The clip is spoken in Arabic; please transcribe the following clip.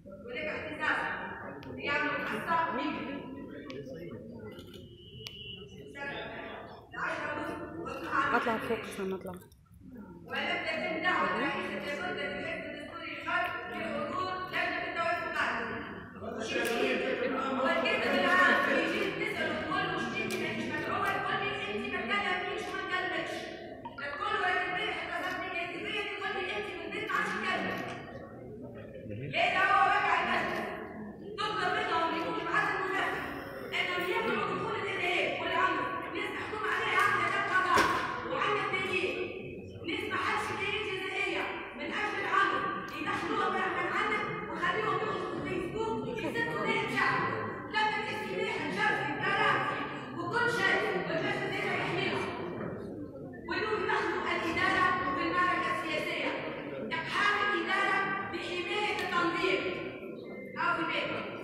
اطلع فوق عشان نطلع. ولم تتم دعوة رئيسة السلطة الحزب الدستوري الخاص بحضور لجنة التوافقات. والكلمة العام يجي تسأل الكل وش تيجي مش مدعوة الكل انت ما تكلمنيش وما تكلمش. الكل وقت امبارح اتصلت بيا انتباهي تقول لي انت من البيت ما عادش تكلم. ليه ده هو وقع المجلس؟ تطلب منهم يكونوا معاد المنافق انهم يمنعوا دخول الارهاب والعنف. الناس محكوم عليها عقد قضاء وعندها دليل. ناس ما حدش دليل جزائيه من اجل العنف يدخلوها من عندك وخليهم يخرجوا في الفيسبوك يسبوا ناس شعب. لما السلاح الجرسي الكراسي وكل شيء والمجلس هذا يحميهم. ويقولوا يدخلوا الاداره في المعركه السياسيه. اقحام الاداره بحمايه التنظيم او في بيتهم.